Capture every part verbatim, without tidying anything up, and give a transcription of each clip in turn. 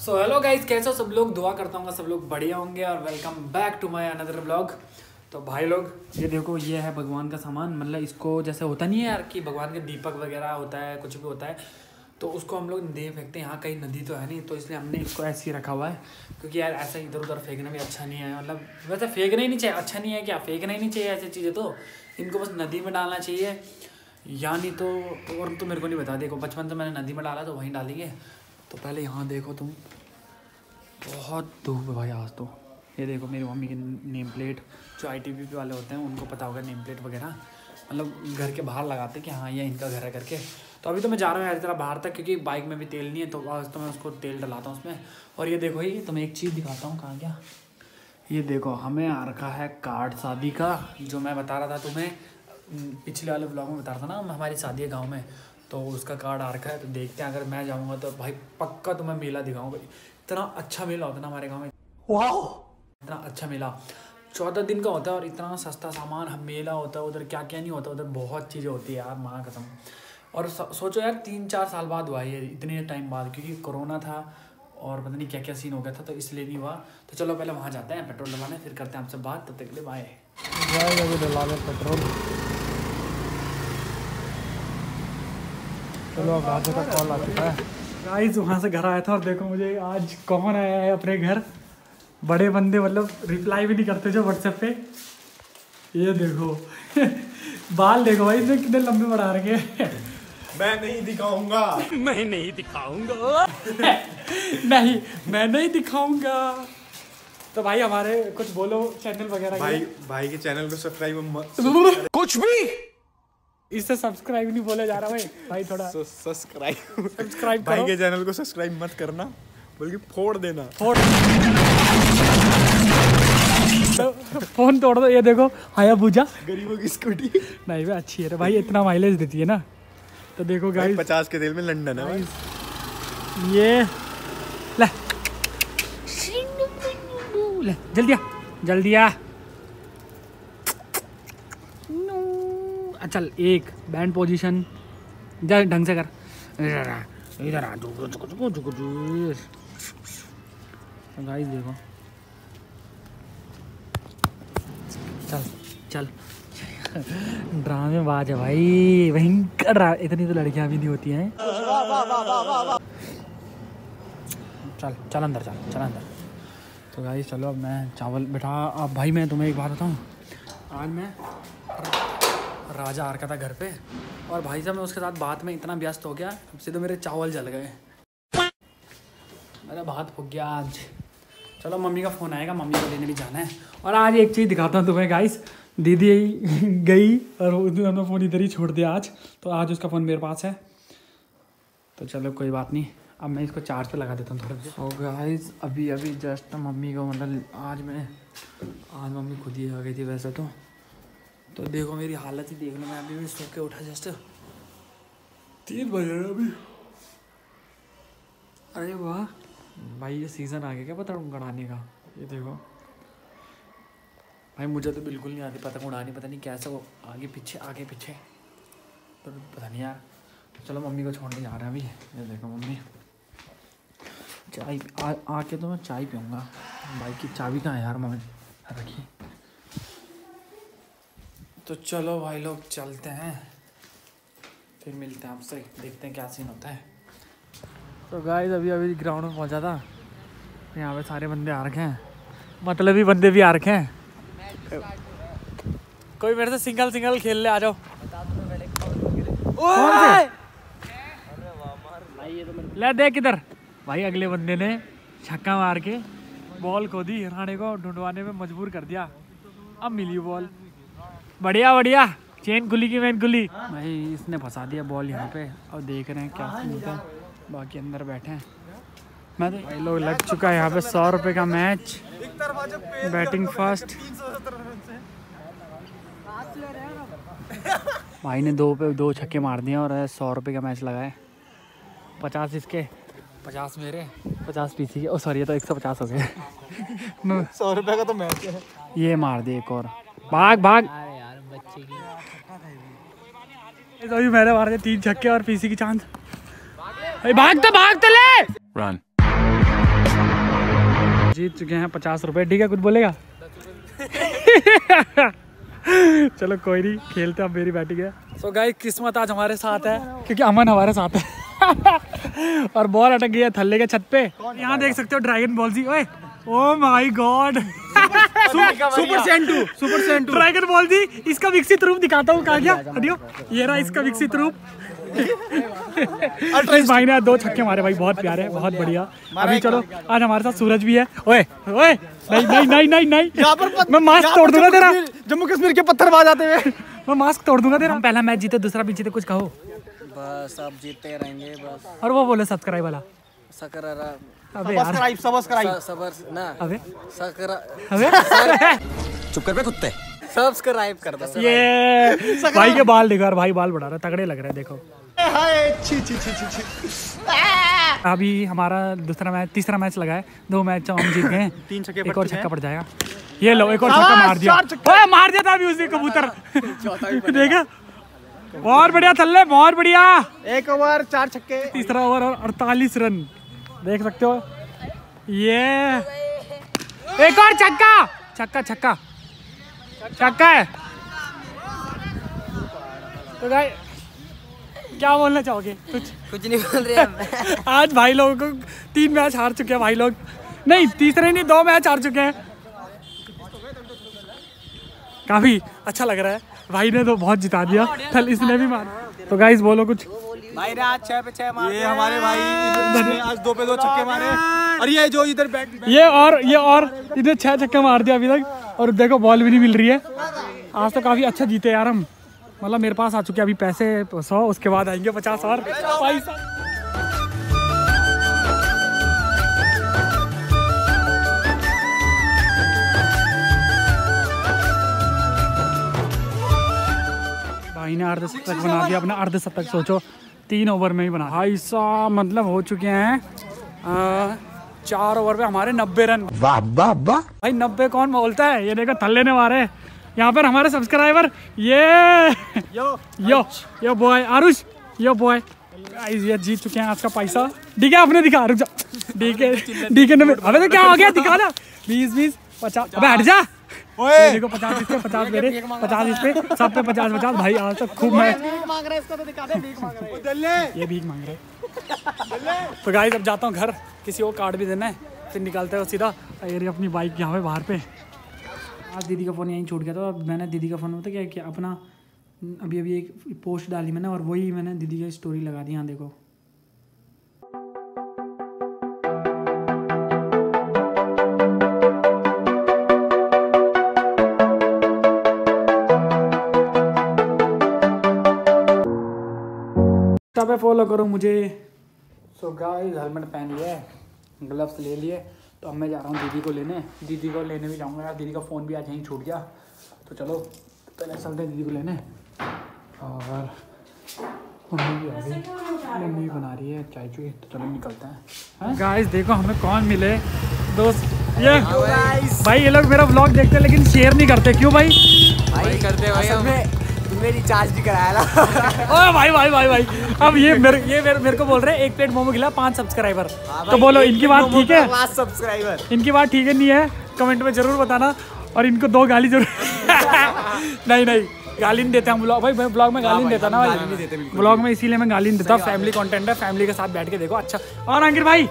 So hello guys, कैसे हो सब लोग। दुआ करता हूँ सब लोग बढ़िया होंगे और welcome back to my another blog. तो भाई लोग ये देखो, ये है भगवान का सामान। मतलब इसको जैसे होता नहीं है यार कि भगवान के दीपक वगैरह होता है, कुछ भी होता है तो उसको हम लोग दे फेंकते हैं। यहाँ कहीं नदी तो है नहीं, तो इसलिए हमने इसको ऐसे ही रखा हुआ है, क्योंकि यार ऐसा इधर उधर फेंकना भी अच्छा नहीं है। मतलब वैसे फेंकना ही नहीं चाहिए, अच्छा नहीं है क्या, फेंकना ही नहीं चाहिए ऐसी चीज़ें। तो इनको बस नदी में डालना चाहिए, या नहीं तो और तो मेरे को नहीं बता। देखो बचपन से मैंने नदी में डाला तो वहीं डालेंगे। तो पहले यहाँ देखो तुम, बहुत धूप है भाई आज तो। ये देखो मेरी मम्मी की नेम प्लेट, जो आई टी बी पी वाले होते हैं उनको पता होगा नेम प्लेट वगैरह, मतलब घर के बाहर लगाते हैं कि हाँ ये इनका घर है करके। तो अभी तो मैं जा रहा हूँ यार तरह बाहर तक, क्योंकि बाइक में भी तेल नहीं है, तो आज तो मैं उसको तेल डलाता हूँ उसमें। और ये देखो, ये तुम्हें एक चीज़ दिखाता हूँ, कहाँ गया ये देखो, हमें आ रखा है कार्ड शादी का, जो मैं बता रहा था तुम्हें पिछले वाले ब्लॉग में बता रहा था ना, हमारी शादी है गाँव में, तो उसका कार्ड आ रखा है। तो देखते हैं, अगर मैं जाऊँगा तो भाई पक्का तुम्हें मेला दिखाऊंगा। इतना अच्छा मेला होता है ना हमारे गाँव में, वाह इतना अच्छा मेला, चौदह दिन का होता है और इतना सस्ता सामान हम मेला होता है उधर, क्या क्या नहीं होता उधर, बहुत चीज़ें होती है यार माँ कसम। और सोचो यार तीन चार साल बाद हुआ ये, इतने टाइम बाद, क्योंकि कोरोना था और पता नहीं क्या क्या सीन हो गया था, तो इसलिए नहीं हुआ। तो चलो पहले वहाँ जाते हैं पेट्रोल डलवाने, फिर करते हैं आपसे बात। तब तक के लिए बाय। डलवा पेट्रोल। चलो अब राजा का कॉल आ चुका है गाइस, वहाँ से घर आया था और देखो मुझे आज कौन आया है अपने घर। बड़े बंदे मतलब रिप्लाई भी नहीं करते जो व्हाट्सएप पे। ये देखो बाल देखो भाई इसने कितने लंबे बढ़ा रखे हैं। मैं नहीं दिखाऊंगा मैं नहीं दिखाऊंगा नहीं मैं नहीं दिखाऊंगा। तो भाई हमारे कुछ बोलो चैनल वगैरह। भाई भाई के चैनल को सब्सक्राइब मत कुछ भी इससे सब्सक्राइब नहीं बोला जा रहा भाई। भाई थोड़ा सब्सक्राइब सब्सक्राइब भाई के चैनल को सब्सक्राइब मत करना, बल्कि फोड़ देना। फोड़ फोन तोड़ दो। ये देखो हायाबुसा गरीबों की स्कूटी नहीं भाई अच्छी है भाई, इतना माइलेज देती है ना। तो देखो गाइस पचास के तेल में लंदन है भाई। ये ले ले जल्दी आ जल्दी आ। चल एक बैंड पोजीशन जा ढंग से कर, इधर आ। गाइस देखो, चल चल ड्रामे बाज है भाई, भयंकर। इतनी तो लड़कियां भी नहीं होती हैं। चल चल अंदर, चल चल अंदर। तो गाइस चलो अब मैं चावल बैठा। अब भाई मैं तुम्हें एक बात बताऊं, आज मैं राजा आ रखा था घर पे, और भाई साहब मैं उसके साथ बात में इतना व्यस्त हो गया, अब से तो मेरे चावल जल गए, मेरा भात फूक गया आज। चलो मम्मी का फ़ोन आएगा, मम्मी को लेने भी जाना है। और आज एक चीज़ दिखाता हूँ तुम्हें गाइस, दीदी गई और उसने फ़ोन इधर ही छोड़ दिया आज, तो आज उसका फ़ोन मेरे पास है। तो चलो कोई बात नहीं, अब मैं इसको चार्ज पे लगा देता हूँ थोड़ा। सो गाइस अभी अभी जस्ट मम्मी को मतलब आज मैं आज मम्मी खुद ही आ गई थी वैसे तो तो देखो मेरी हालत ही देख लो, मैं अभी भी सो के उठा जस्ट तीन बज रहे अभी। अरे वाह भाई, ये सीज़न आ गया क्या पतंग उड़ाने का। ये देखो भाई, मुझे तो बिल्कुल नहीं आती पतंग उड़ानी, पता नहीं कैसे वो आगे पीछे आगे पीछे, तो पता नहीं यार। चलो मम्मी को छोड़ने जा रहे हैं अभी। ये देखो मम्मी चाय आ, आके तो मैं चाय पीऊँगा। बाइक की चाबी कहाँ है यार, मम्मी रखी। तो चलो भाई लोग चलते हैं, फिर मिलते हैं आपसे, देखते हैं क्या सीन होता है। तो गाइस अभी अभी ग्राउंड में पहुंचा था, यहाँ पे सारे बंदे आ रखे हैं, मतलब ही बंदे भी आ रखे हैं। कोई मेरे से सिंगल सिंगल खेल ले, आ जाओ। ले देख किधर भाई, अगले बंदे ने छक्का मार के बॉल खो दी, राणे को ढूंढवाने में मजबूर कर दिया। अब मिली बॉल, बढ़िया बढ़िया, चेन खुली की मैन खुली भाई। इसने फंसा दिया बॉल यहाँ पे, और देख रहे हैं क्या सीन होता है। बाकी अंदर बैठे हैं, मैं तो भाई लोग लग चुका है यहाँ पे सौ रुपये का मैच, बैटिंग फर्स्ट। भाई ने दो पे दो छक्के मार दिए और सौ रुपये का मैच लगाए। पचास इसके, पचास मेरे, पचास पीसी के। ओ सॉरी, ये तो एक सौ पचास हो गए। सौ रुपये का तो मैच है। ये मार दे एक और, भाग भाग। यार बच्चे की तो अभी मैंने मारे तीन छक्के और पीसी की चांद। भागते भागते ले रन। जीत चुके हैं पचास रुपए। ठीक है, कुछ बोलेगा? चलो कोई नहीं, खेलते अब मेरी बैटिंग है। सो गाइस किस्मत आज हमारे साथ है क्योंकि अमन हमारे साथ है। और बॉल अटक गई है थल्ले के छत पे। यहाँ देख सकते हो ड्रैगन बॉल जी। ओए ओ माय गॉड, सुपर सेंटू सुपर सेंटू ड्रैगन बॉल जी। इसका विकसित रूप दिखाता हूँ। कहाँ गया? हटियो, ये रहा इसका विकसित रूप। इस भाई ने दो छक्के मारे भाई, बहुत प्यारे, बहुत बढ़िया। अभी चलो, आज हमारे साथ सूरज भी है। ओए ओए नहीं नहीं नहीं नहीं नहीं, यहाँ पर मैं मास्क तोड़ दूंगा तेरा। जम्मू कश्मीर के पत्थर बाज आते हुए मैं मास्क तोड़ दूंगा तेरा। पहला मैच जीते, दूसरा भी जीते, कुछ कहो। बस अब जीतते रहेंगे बस। और वो बोले सब्सक्राइब वाला। सकर अबे यार, सब्सक्राइब सब्सक्राइब सबर ना अबे सकर अबे चुप कर बे कुत्ते। सब्सक्राइब कर दो। ये भाई के बाल देखो यार, भाई बाल बढ़ा रहा है, तगड़े लग रहे हैं। देखो छी छी छी छी छी। अभी हमारा दूसरा मैच, तीसरा मैच लगा है। दो मैच हम जीत गए, तीन छक्के एक और छक्का पड़ जाएगा। ये लो, एक और छक्का मार दिया। ओए मार दिया था अभी उसी कबूतर। देखा, बहुत बढ़िया थल्ले, बहुत बढ़िया। एक ओवर चार छक्के, तीसरा ओवर और अड़तालीस रन, देख सकते हो। ये एक और छक्का, छक्का छक्का छक्का है। तो भाई क्या बोलना चाहोगे? कुछ कुछ नहीं बोल रहे हम। आज भाई लोगों को तीन मैच हार चुके हैं भाई लोग। नहीं, तीसरे नहीं, दो मैच हार चुके हैं। काफी अच्छा लग रहा है, भाई ने तो बहुत जिता दिया, कल इसने भी मारा। तो गाइस बोलो कुछ। भाई ने आज छह पे छह मारे। ये हमारे भाई ने आज दो पे दो छक्के मारे। और ये जो इधर बैट, ये और ये और इधर छह छक्के मार दिया अभी तक। और देखो बॉल भी नहीं मिल रही है। आज तो काफी अच्छा जीते यार हम। मतलब मेरे पास आ चुके अभी पैसे सौ, उसके बाद आएंगे पचास और पैसा। भाई ने अर्ध शतक बना दिया अपना। अर्ध शतक सोचो, तीन ओवर में ही बना। भाई साहब मतलब हो चुके हैं आ, चार ओवर पे हमारे नब्बे रन। वाह वाह वाह। भाई नब्बे कौन बोलता है? ये देखो थल्ले ने मारे। यहाँ पर हमारे सब्सक्राइबर, ये yo yo yo boy Arush, yo boy. ये जीत चुके हैं आज का पैसा। डीके आपने दिखा, रुक जा। डीके डीके ने, अबे तो क्या हो गया, दिखा ना। बीस बीस पचास, अबे हट जा। ये देखो पचास इस पे, पचास मेरे, पचास इस पे, सब पे पचास पचास। भाई आज तक खूब मैच। मांग रहा है इसको तो दिखा दे। भीख मांग रहा है ये भीख मांग रहे। तो गाइस अब जाता हूँ घर, किसी को कार्ड भी देना है, फिर निकालते हैं सीधा। ये अपनी बाइक यहाँ पे बाहर पे। आज दीदी का फ़ोन यहीं छूट गया था। और मैंने दीदी का फ़ोन में तो क्या किया, अपना अभी अभी एक पोस्ट डाली मैंने, और वही मैंने दीदी की स्टोरी लगा दी। यहाँ देखो, पे फॉलो करो मुझे। सो गाइस हेलमेट पहन लिया है, ग्लव्स ले लिए। तो अब मैं जा रहा हूँ दीदी को लेने। दीदी को लेने भी जाऊँगा यार, दीदी का फ़ोन भी आज यहीं छूट गया। तो चलो पहले चलते हैं दीदी को लेने। और मम्मी भी आ गई, मम्मी भी बना रही है चाय चुई। तो चलो निकलते हैं। गाइस देखो हमें कौन मिले दोस्त। ये भाई ये लोग मेरा व्लॉग देखते हैं लेकिन शेयर नहीं करते, क्यों भाई? भाई करते भाई हमें मेरी चार्ज भी कराया ना। ओ भाई भाई भाई भाई अब ये मेरे ये मेरे, मेरे को बोल रहे हैं एक प्लेट मोमो खिला, पांच सब्सक्राइबर। तो बोलो इनकी बात ठीक है? पांच सब्सक्राइबर, इनकी बात ठीक है नहीं है? कमेंट में जरूर बताना। और इनको दो गाली जरूर। नहीं नहीं गाली नहीं देते हम ब्लॉग, भाई ब्लॉग में गाली नहीं देता ना भाई, ब्लॉग में इसीलिए मैं गाली नहीं देता। फैमिली कंटेंट है, फैमिली के साथ बैठ के देखो अच्छा। और अंकित भाई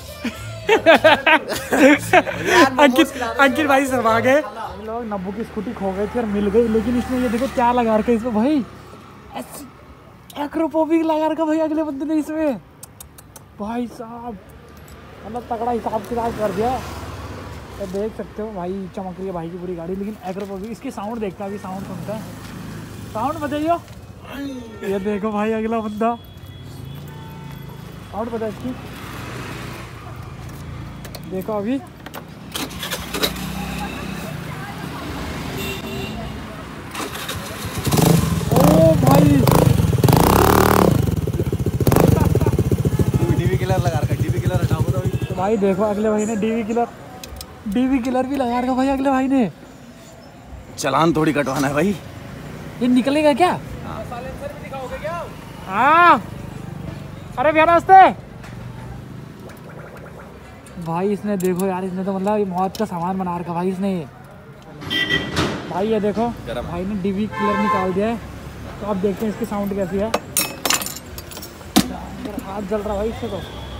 अंकित अंकित भाई शर्मा गए। लोग नब्बू की स्कूटी खो गई थी और मिल गई, लेकिन इसमें ये देखो क्या लगा रखा है इसमें भाई, एक्रोपोविक लगा रखा भाई अगले बंदे ने इसमें। भाई साहब मतलब तगड़ा हिसाब किताब कर दिया। तो देख सकते हो भाई चमक रही है भाई की पूरी गाड़ी। लेकिन एक्रोपोविक, इसकी साउंड देखता है, साउंड सुनता है, साउंड बताइए। ये देखो भाई अगला बंदा, साउंड पता इसकी, देखो अभी ओ भाई डीवी किलर लगा रखा है। डीवी किलर हटाओ तो भाई। तो भाई देखो अगले भाई ने डीवी किलर, डीवी किलर भी लगा रखा भाई अगले भाई ने। चलान थोड़ी कटवाना है भाई। ये निकलेगा क्या? साइलेंसर भी दिखाओगे क्या? हाँ अरे भैया नमस्ते। भाई इसने देखो यार, इसने तो मतलब मौत का सामान बना रखा भाई इसने। भाई ये देखो भाई ने डीवी किलर निकाल दिया है, तो अब देखते हैं इसकी साउंड कैसी है। हाथ जल रहा भाई इससे, तो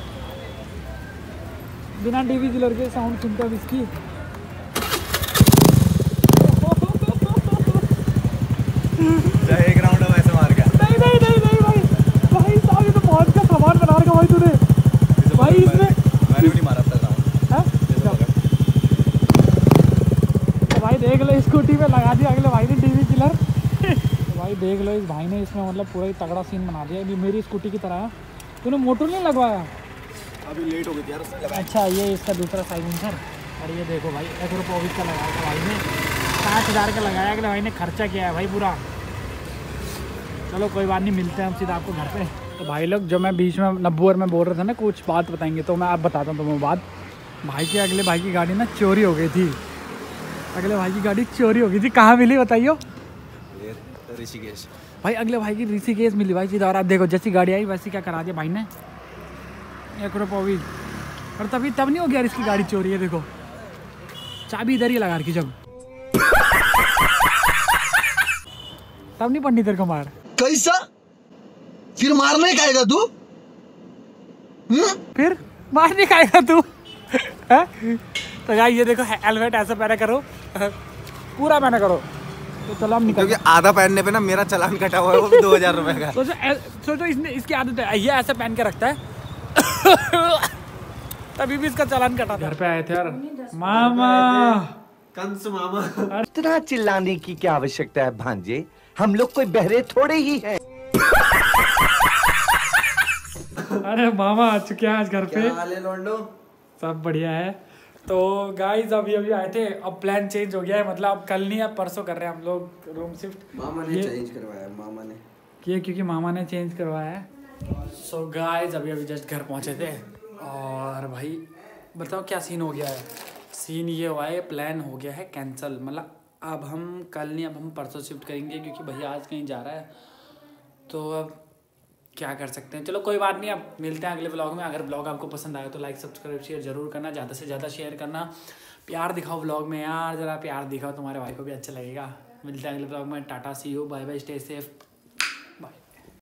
बिना डीवी किलर के साउंड सुनते अब इसकी। एक राउंड अब ऐसे मार गया। नहीं नहीं नहीं नहीं भाई, भाई साहब ये तो मौत का सामान बना रखा भाई तूने। भाई इसमें मैंने भी नहीं मारा अपना राउंड। तो भाई देख लो स्कूटी पे लगा दिया अगले भाई ने डीवी किलर। तो भाई देख लो इस भाई ने इसमें मतलब पूरा ही तगड़ा सीन बना दिया। अभी मेरी स्कूटी की तरह है। तूने मोटर नहीं लगवाया? अभी लेट हो गई थी यार, उसने लगाया। अच्छा ये इसका दूसरा साइलेंसर। और ये देखो भाई एक रुपये का लगाया था भाई ने, पाँच हज़ार का लगाया अगले भाई ने, खर्चा किया है भाई पूरा। चलो कोई बात नहीं, मिलते हैं हम सीधा आपको घर पे। तो भाई लोग जो मैं बीच में नब्बू और मैं बोल रहा था ना कुछ बात बताएंगे, तो मैं आप बताता हूँ तुम्हें बात। भाई की अगले भाई की गाड़ी ना चोरी हो गई थी। अगले भाई की गाड़ी चोरी हो गई थी। कहाँ मिली बताइयो? ऋषिकेश। भाई अगले भाई की ऋषिकेश मिली भाई सीधा। और आप देखो जैसी गाड़ी आई वैसी क्या करा दिया भाई ने, एक रुपये भी। और तभी तब नहीं हो गया इसकी गाड़ी चोरी है। देखो चाबी इधर ही लगा रखी, जब तब नहीं पड़नी तेरे को मार। कैसा फिर मारने का आएगा तू? फिर मारने का आएगा तू? तो यार ये देखो हेलमेट ऐसा पहना करो, पूरा पहना करो। तो चलो हम निकल। क्योंकि आधा पहनने पे ना मेरा चालान कटा हुआ है, वो भी दो हजार रुपए का। सोचो सोचो इसने इसकी आदत है, ये ऐसा पहन के रखता है। तभी भी इसका चालान कटा। घर पे आए थे यार मामा। कंस मामा। इतना चिल्लाने की क्या आवश्यकता है भांजे, हम लोग कोई बहरे थोड़े ही हैं। अरे मामा आ चुके हैं आज घर पे। क्या हाल है लोंडो? सब बढ़िया है। तो गाइस अभी अभी आए थे, अब प्लान चेंज हो गया है। मतलब अब कल नहीं अब परसों कर रहे हैं हम लोग रूम शिफ्ट। मामा ने चेंज करवाया, मामा ने ये क्योंकि मामा ने चेंज करवाया है। सो गाइस अभी अभी जस्ट घर पहुंचे थे। और भाई बताओ क्या सीन हो गया है। सीन ये हुआ है, प्लान हो गया है कैंसिल। मतलब अब हम कल नहीं, अब हम परसों शिफ्ट करेंगे क्योंकि भैया आज कहीं जा रहा है। तो अब क्या कर सकते हैं, चलो कोई बात नहीं। अब मिलते हैं अगले व्लॉग में। अगर व्लॉग आपको पसंद आए तो लाइक सब्सक्राइब शेयर जरूर करना, ज़्यादा से ज़्यादा शेयर करना। प्यार दिखाओ व्लॉग में यार, ज़रा प्यार दिखाओ, तुम्हारे भाई को भी अच्छा लगेगा। मिलते हैं अगले व्लॉग में। Tata, see you, bye bye, stay safe.